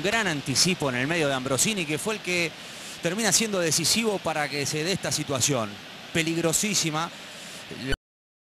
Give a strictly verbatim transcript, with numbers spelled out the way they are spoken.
Gran anticipo en el medio de Ambrosini, que fue el que termina siendo decisivo para que se dé esta situación peligrosísima.